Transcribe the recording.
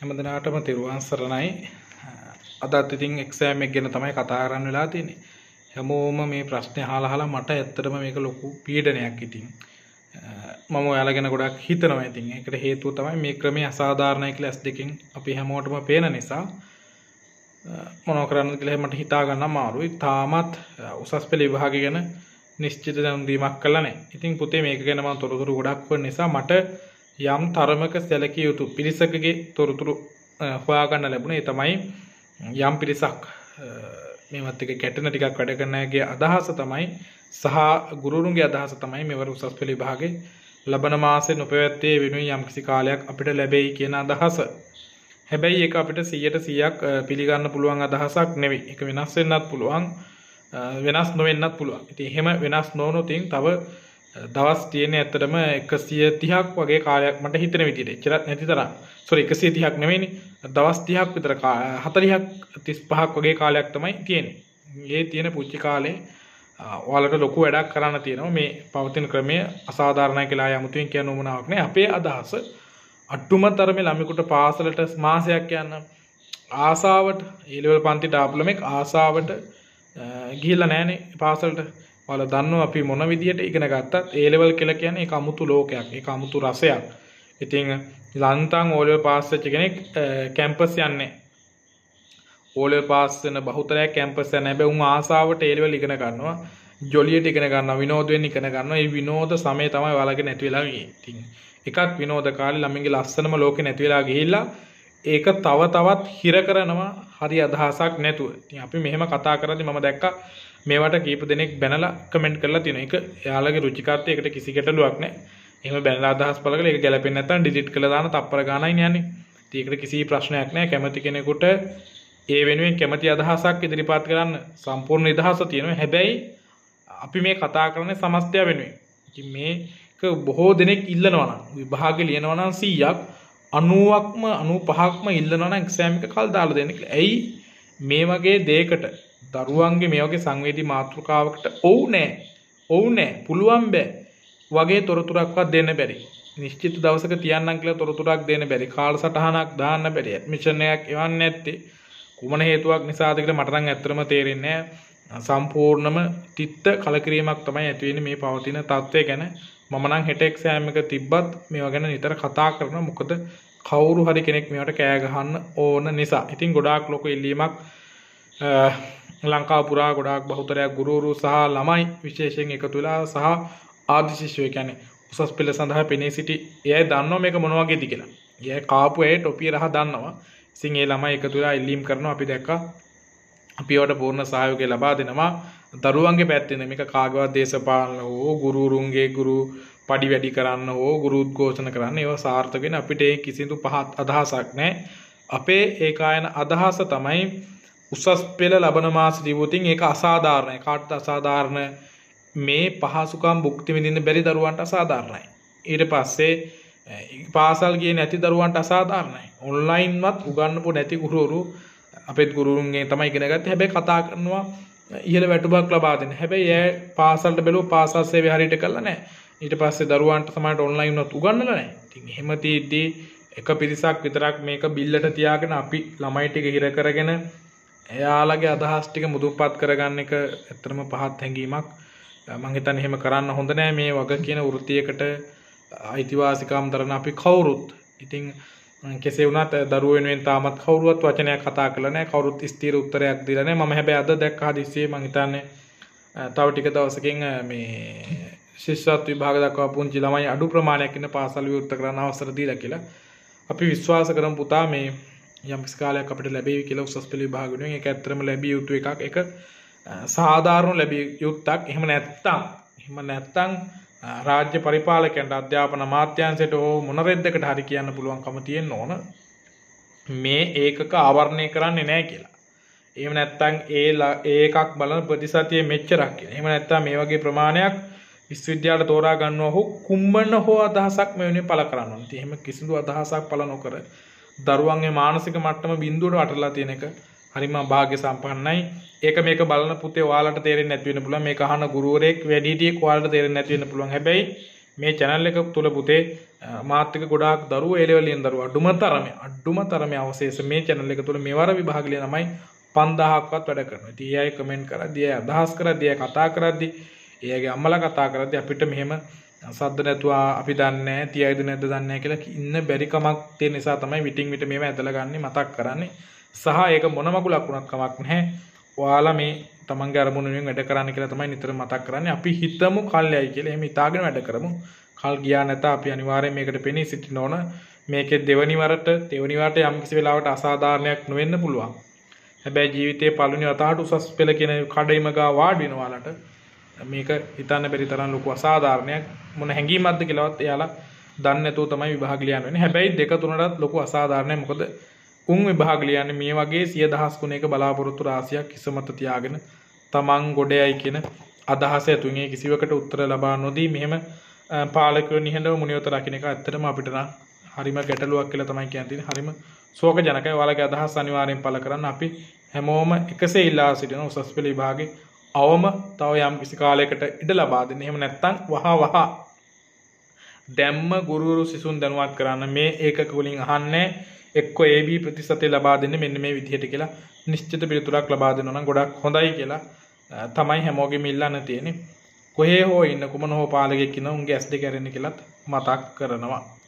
හැමදෙනාටම තෙරුවන් සරණයි. අදත් ඉතින් එක්සෑම් එක ගැන තමයි කතා කරන්න වෙලා තියෙන්නේ. හැමෝම මේ ප්‍රශ්නේ අහලා මට ඇත්තටම මේක ලොකු පීඩනයක් ඉතින්. මම ඔයාලා ගැන ගොඩක් හිතනවා ඉතින්. ඒකට හේතුව තමයි මේ ක්‍රමය අසාධාරණයි කියලා S2කින් අපි හැමෝටම පේන නිසා මොනව කරන්නද කියලා මට හිතා ගන්න අමාරුයි. තාමත් උසස් පෙළ විභාගය ගැන නිශ්චිත දැනුම් දීමක් කළා නැහැ. ඉතින් පුතේ මේක ගැන මම තොරතුරු ගොඩක් වෙන නිසා මට යම් තරමක සැලකිය යුතු පිරිසකගේ තොරතුරු හොයාගන්න ලැබුණේ. ඒ තමයි යම් පිරිසක් මේවත් එක ගැටෙන ටිකක් වැඩ කරන අයගේ අදහස තමයි සහ ගුරුවරුන්ගේ අදහස තමයි මෙවර උසස් පෙළ විභාගේ ලබන මාසෙ නොපැවැත්වේ වෙනුවෙන් යම්කිසි කාලයක් අපිට ලැබෙයි කියන අදහස. හැබැයි ඒක අපිට 100%ක් පිළිගන්න පුළුවන් අදහසක් නෙවෙයි. ඒක වෙනස් වෙන්නත් පුළුවන්, වෙනස් නොවෙන්නත් පුළුවන්. ඉතින් එහෙම වෙනස් නොවුනොත් තව දවස් තියෙන්නේ ඇත්තටම 130ක් වගේ කාලයක් මට හිතෙන විදිහට. එච්චරත් නැති තරම්. 130ක් නෙවෙයිනේ. දවස් 30ක් විතර 40ක් 35ක් වගේ කාලයක් තමයි තියෙන්නේ. මේ තියෙන පුංචි කාලේ ඔයාලට ලොකු වැඩක් කරන්න තියෙනවා. මේ පවතින ක්‍රමය අසාධාරණයි කියලා යමුතුන් කියන උමනාවක් නෑ. අපේ අදහස අට්ටුම තරමේ ළමයෙකුට පාසලට මාසයක් යන ආසාවට ඒ ලෙවල් පන්තිට ආපු ළමෙක් ආසාවට ගිහිල්ලා නැහනේ පාසලට. ඔයාලා දන්නවා අපි මොන විදියට ඉගෙන ගත්තත් ඒ ලෙවල් කියලා කියන්නේ ඒක අමුතු ලෝකයක්. ඒක අමුතු රසයක්. ඉතින් ලන්තන් ඕ ලෙවල් පාස් වෙච්ච කෙනෙක් කැම්පස් යන්නේ. ඕ ලෙවල් පාස් වෙන බහුතරයක් කැම්පස් යන්නේ. හැබැයි උන් ආසාවට ඒ ලෙවල් ඉගෙන ගන්නවා. ජොලියට ඉගෙන ගන්නවා. විනෝද වෙන්න ඉගෙන ගන්නවා. මේ විනෝද සමය තමයි ඔයාලගේ නැති වෙලා ගියේ. ඉතින් එකක් විනෝද කාලේ ළමයින්ගේ ලස්සනම ලෝකේ නැති වෙලා ගිහිල්ලා ඒක තව තවත් හිර කරනවා හරි අදහසක් නැතුව. ඉතින් අපි මෙහෙම කතා කරද්දි මම දැක්කා මේවට කීප දෙනෙක් බැනලා කමෙන්ට් කරලා තියෙනවා. ඒක එයාලගේ රුචිකාර්ථයකට කිසි ගැටලුවක් නැහැ. එහෙම බැනලා අදහස් පළ කරලා ඒක ගැලපෙන්නේ නැත්නම් ඩිලීට් කරලා දාන තප්පර ගානයි යන්නේ. ඉතින් ඒකට කිසි ප්‍රශ්නයක් නැහැ. කැමති කෙනෙකුට ඒ වෙනුවෙන් කැමති අදහසක් ඉදිරිපත් කරන්න සම්පූර්ණ නිදහස තියෙනවා. හැබැයි අපි මේ කතා කරන්නේ සමස්තය වෙනුවෙන්. ඉතින් මේක බොහෝ දෙනෙක් ඉල්ලනවා නම් විභාගෙ ලියනවා නම් 100ක් 90ක්ම 95ක්ම ඉල්ලනවා නම් එක්සෑම් එක කල් දාලා දෙන්න කියලා. ඇයි මේ වගේ දෙයකට දරුවන්ගේ මේ වගේ සංවේදී මාතෘකාවකට ඔව් නෑ පුළුවන් බෑ වගේ තොරතුරක්වත් දෙන්න බැරි. නිශ්චිත දවසක තියන්නම් කියලා තොරතුරක් දෙන්න බැරි. කාලසටහනක් දාන්න බැරි. ඇඩ්මිෂන් එකක් එවන්න නැත්තේ කුමන හේතුවක් නිසාද කියලා මට නම් ඇත්තටම තේරෙන්නේ නෑ. සම්පූර්ණම තිත්ත කලකිරීමක් තමයි ඇති වෙන්නේ මේ පවතින තත්ත්වය ගැන. මම නම් හෙට එක්සෑම් එක තිබ්බත් මේවා ගැන නිතර කතා කරනවා. මොකද කවුරු හරි කෙනෙක් මේවට කෑ ගහන්න ඕන නිසා. ඉතින් ගොඩාක් ලොකු ඉල්ලීමක් ලංකාව පුරා ගොඩාක් බහුතරයක් ගුරුවරු සහ ළමයි විශේෂයෙන් එකතු වෙලා සහ ආදි ශිෂ්‍යයෝ කියන්නේ උසස් පෙළ සඳහා පෙනී සිටි එයයි දන්නවා මේක මොන වගේද කියලා. එයයි කාපු අය ටොපිය රහ දන්නවා. ඉතින් ඒ ළමයි එකතු වෙලා ඉල්ලීම් කරනවා. අපි දැක්කා අපි ඒවට පූර්ණ සහයෝගය ලබා දෙනවා. දරුවන්ගේ පැත්තෙන් මේක කාගේවත් දේශපාලන හෝ ගුරුවරුන්ගේ ගුරු පඩි වැඩි කරන්න හෝ ගුරු උද්ඝෝෂණ කරන්න ඒවා සාර්ථක වෙන අපිට ඒ කිසිදු පහත් අදහසක් නැහැ. අපේ ඒකායන අදහස තමයි උසස් පෙළ ලබන මාස දිවුතින් ඒක අසාධාරණයි. කාටද අසාධාරණ? මේ පහසුකම් භුක්ති විඳින්න බැරි දරුවන්ට අසාධාරණයි. ඊට පස්සේ පාසල් ගියේ නැති දරුවන්ට අසාධාරණයි. ඔන්ලයින්වත් උගන්වපු නැති ගුරුවරු අපේ ගුරුවරුන්ගෙන් තමයි ඉගෙන ගත්තේ. හැබැයි කතා කරනවා ඉහළ වැටුපක් ලබා දෙන්න. හැබැයි ඒ පාසල්ට බැලුව පාසල් සේවය හරියට කළා නැහැ. ඊට පස්සේ දරුවන්ට සමහරට ඔන්ලයින් වත් උගන්වලා නැහැ. ඉතින් එහෙම තීද්දී එක පිරිසක් විතරක් මේක බිල්ලට තියාගෙන අපි ළමයි ටික හිර කරගෙන එයාලගේ අදහස් ටික මුදුන්පත් කරගන්න එක ඇත්තටම පහත් හැඟීමක්. මම හිතන්නේ එහෙම කරන්න හොඳ නෑ. මේ වග කියන වෘත්තියකට අයිතිවාසිකම් දරන අපි කවුරුත්. ඉතින් කෙසේ වුණත් දරුවෝ වෙනුවෙන් තාමත් කවුරුවත් වචනයක් කතා කරලා නෑ. කවුරුත් ස්ථිර උත්තරයක් දීලා නෑ. මම හැබැයි අද දැක්ක හදිස්සියේ මම හිතන්නේ තව ටික දවසකින් මේ ශිෂ්‍යත්ව විභාග දක්වා පුංචි ළමයි අඩු ප්‍රමාණයක් ඉන්න පාසල් විවෘත කරන්න අවසර දීලා කියලා. අපි විශ්වාස කරමු පුතා මේ යම් කාලයක් අපිට ලැබෙවි කියලා උසස් පෙළ විභාග වෙනුවෙන්. ඒක ඇත්තටම ලැබිය යුතු එකක්. ඒක සාධාරණ ලැබිය යුත්තක්. එහෙම නැත්තම් රාජ්‍ය පරිපාලකයන්ට අධ්‍යාපන අමාත්‍යාංශයට හෝ මොන රෙද්දකට හරි කියන්න පුළුවන්කම තියෙන්න ඕන මේ ඒකක ආවරණය කරන්නේ නැහැ කියලා. එහෙම නැත්තම් ඒකක් බලන ප්‍රතිශතය මෙච්චරක් කියලා. එහෙම නැත්තම් මේ වගේ ප්‍රමාණයක් විශ්වවිද්‍යාලයට තෝරා ගන්නවා හෝ කුම්බන හෝ අදහසක් මේ වෙනුවෙන් පළ කරන්න ඕන. ඉතින් එහෙම කිසිදු අදහසක් පළ නොකර දරුවන්ගේ මානසික මට්ටම බිඳුවට වටලා තියෙන එක හරිම භාග්‍ය සම්පන්නයි. ඒක මේක බලන පුතේ ඔයාලට තේරෙන්නේ නැති වෙන්න පුළුවන්. මේක අහන ගුරුවරයෙක් වැඩිහිටියෙක් ඔයාලට තේරෙන්නේ නැති වෙන්න පුළුවන්. හැබැයි මේ channel එක තුල පුතේ මාත් එක්ක ගොඩාක් දරුවෝ A level ලියන දරුවෝ අඩුම තරමේ අවශේෂ මේ channel එක තුල මෙවර විභාග ලියන ළමයි 5000ක්වත් වැඩ කරනවා. ඉතින් ඒ අය කමෙන්ට් කරද්දී, ඒ අදහස් කරද්දී, ඒ කතා කරද්දී, එයාගේ අම්මලා කතා කරද්දී අපිට මෙහෙම සද්ද නැතුව අපි දන්නේ නැහැ, තියයිද නැද්ද දන්නේ නැහැ කියලා ඉන්න බැරි කමක් තියෙන නිසා තමයි විටින් විට මේව ඇදලා ගන්න මතක් කරන්නේ. සහ ඒක මොන මගුලක් වුණත් කමක් නැහැ. ඔයාලා මේ තමන්ගේ අරමුණ වෙනුවෙන් වැඩ කරන්න කියලා තමයි නිතර මතක් කරන්නේ. අපි හිතමු කල්යයි කියලා. එහෙම හිතාගෙන වැඩ කරමු. කල් ගියා නැත අපි අනිවාර්යයෙන් මේකට පෙනී සිටින්න ඕන. මේකේ දෙවනි වරට යම් කිසි වෙලාවකට අසාධාරණයක් නොවෙන්න පුළුවන්. හැබැයි ජීවිතයේ පළවෙනි වතාවට උසස් පෙළ කියන කඩයිම ගා වාඩි වෙන ඔයාලට මේක හිතන්න බැරි තරම් ලොකු අසාධාරණයක්. මොන හැංගීමක්ද කියලාවත් එයාලා දන්නේ නැතුව තමයි විභාග ලියන්න වෙන්නේ. හැබැයි දෙක තුනටත් ලොකු අසාධාරණයක්. මොකද උන් විභාග ලියන්නේ මේ වගේ 100,000 ගුණයක බලාපොරොත්තු රාශියක් ඉසමත තියාගෙන තමන් ගොඩයයි කියන අදහස ඇතුන් ඒ කිසිවකට උත්තර ලබා නොදී මෙහෙම පාලකයෝ නිහඬව මුනියොත රකින්න එක ඇත්තටම අපිට නම් හරිම ගැටලුවක් කියලා තමයි කියන්නේ. හරිම ශෝකජනකයි. ඔයාලගේ අදහස් අනිවාර්යෙන් පළ කරන්න. අපි හැමෝම එකසේ ඉල්ලා සිටින උසස් පෙළ විභාගේ අවම තව යම් කිසි කාලයකට ඉඩ ලබා දෙන්න. එහෙම නැත්නම් වහ දැම්ම ගුරුවරු සිසුන් දැනුවත් කරන්න මේ ඒකක වලින් අහන්නේ එක්ක AB ප්‍රතිශතය ලබා දෙන්න මෙන්න මේ විදිහට කියලා නිශ්චිත පිළිතුරක් ලබා දෙනවා නම් ගොඩක් හොඳයි කියලා තමයි හැමෝගෙම ඉල්ලන්න තියෙන්නේ. කොහේ හෝ ඉන්න කුමන හෝ පාලකෙක් ඉන්න උන්ගේ S2 කැරෙන්න කියලාත් මතක් කරනවා.